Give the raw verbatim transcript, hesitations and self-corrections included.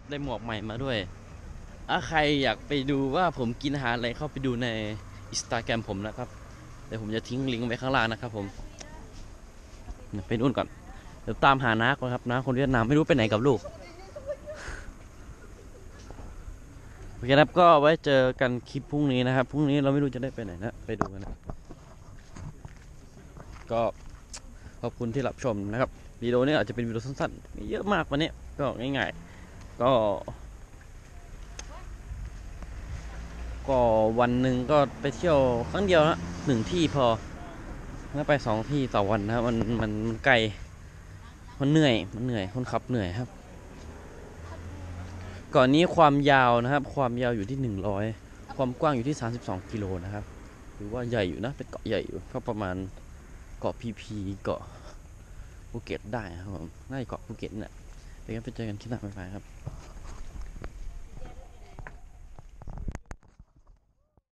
ได้หมวกใหม่มาด้วยถ้าใครอยากไปดูว่าผมกินอาหารอะไรเข้าไปดูในอินสตาแกรมผมนะครับเดี๋ยวผมจะทิ้งลิงก์ไว้ข้างล่างนะครับผมไปนู่นก่อนเดี๋ยวตามหาน้าก่อนครับน้าคนเวียดนามไม่รู้ไปไหนกับลูกโอเคครับก็ไว้เจอกันคลิปพรุ่งนี้นะครับพรุ่งนี้เราไม่รู้จะได้ไปไหนนะไปดูกันนะก็ขอบคุณที่รับชมนะครับวิดีโอนี้อาจจะเป็นวิดีโอสั้นๆไม่เยอะมากวันนี้ก็ง่ายๆก็ก็วันหนึ่งก็ไปเที่ยวครั้งเดียวนะหนึ่งที่พอไม่ไปสองที่ต่อวันนะครับมันมันมันไกลมันเหนื่อยมันเหนื่อยคนขับเหนื่อยครับเกาะนี้ความยาวนะครับความยาวอยู่ที่หนึ่งร้อยความกว้างอยู่ที่สามสิบสองกิโลนะครับถือว่าใหญ่อยู่นะเป็นเกาะใหญ่อยู่ก็ประมาณเกาะพีพีเกาะภูเก็ตได้ครับผมน่าจะเกาะภูเก็ตนี่แหละเดี๋ยวกันไปเจอกันคลิปหน้าบ๊ายบายครับ